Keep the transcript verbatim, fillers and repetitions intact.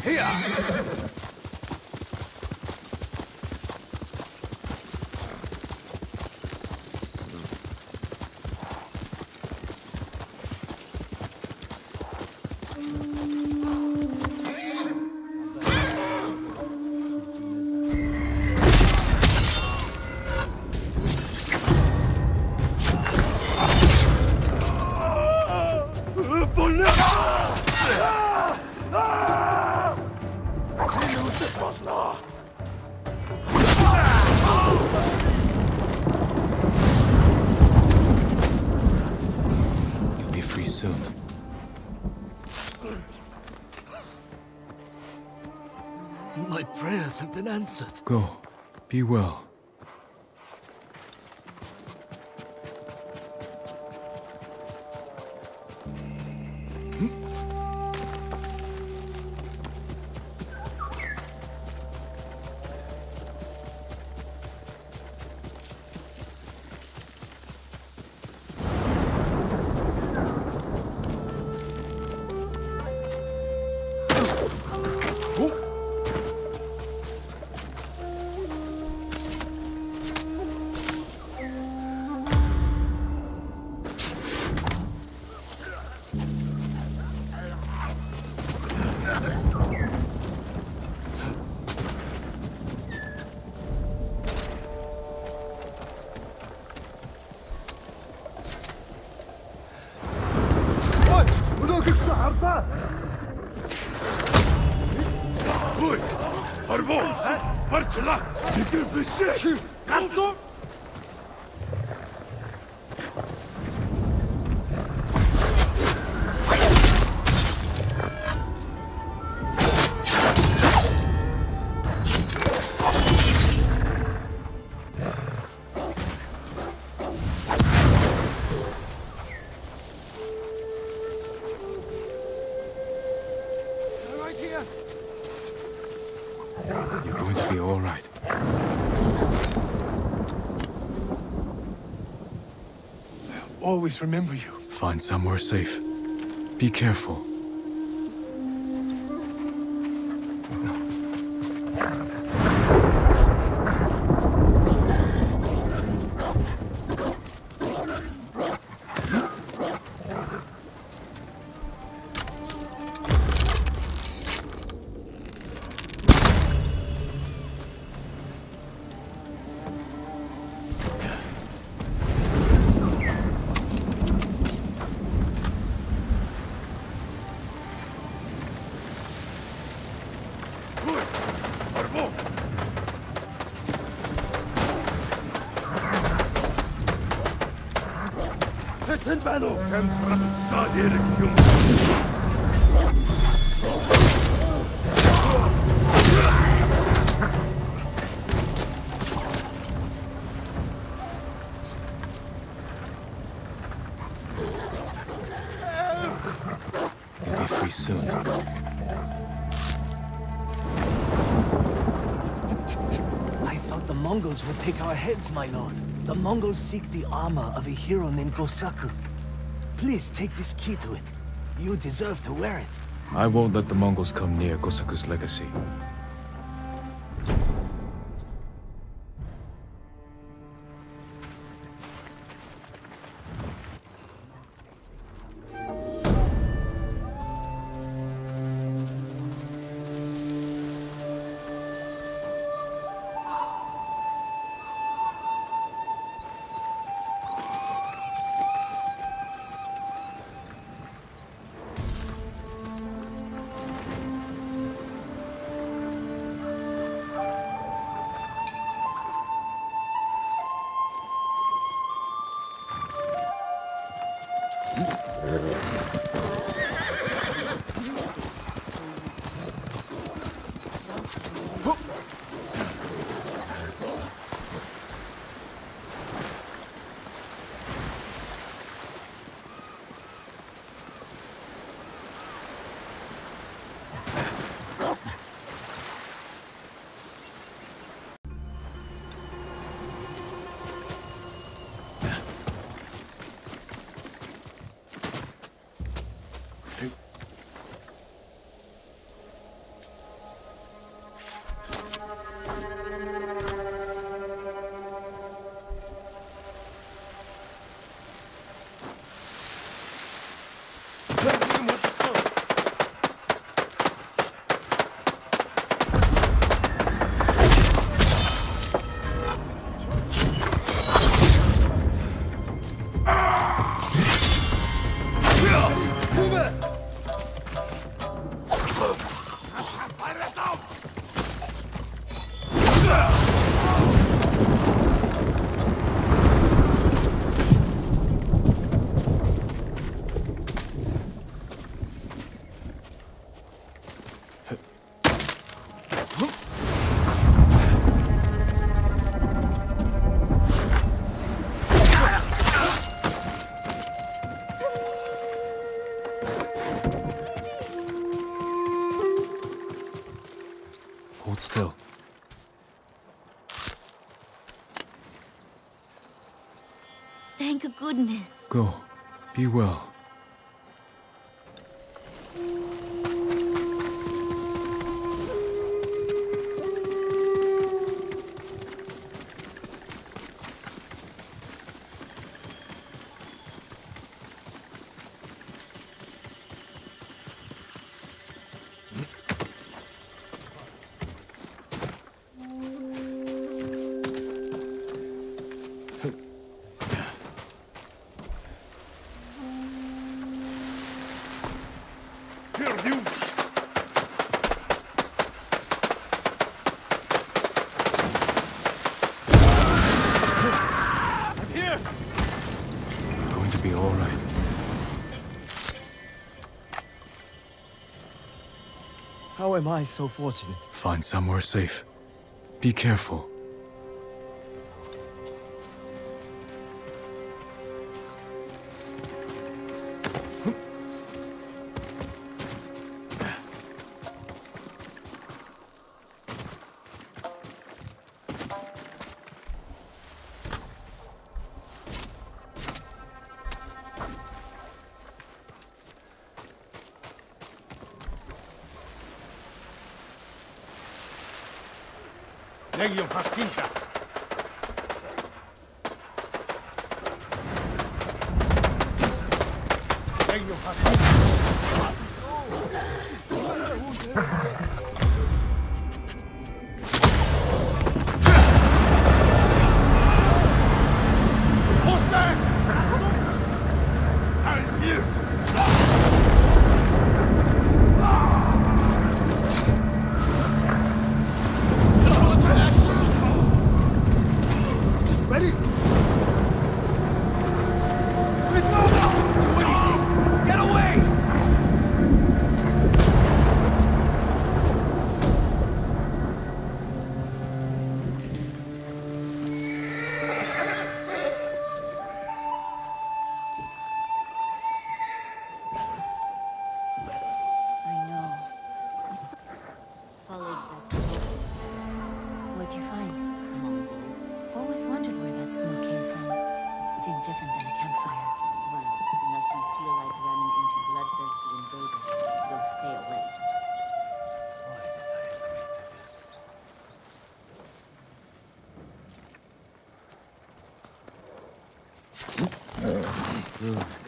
My prayers have been answered. Go. Be well. You're going to be all right. I'll always remember you. Find somewhere safe. Be careful. You'll be free soon. I thought the Mongols would take our heads, my lord. The Mongols seek the armor of a hero named Gosaku. Please take this key to it. You deserve to wear it. I won't let the Mongols come near Gosaku's legacy. Hold still. Thank goodness. Go. Be well. Be all right. How am I so fortunate? Find somewhere safe. Be careful. Legion Jacinta. Legion Jacinta. Hold back! I'm here! Ready? Get away! I know. It's followed that smoke. What'd you find? Mongols. Always wondered where that smoke came from. Seemed different than a campfire. Well, unless you feel like running into bloodthirsty invaders, you'll stay away. Why did I agree to this?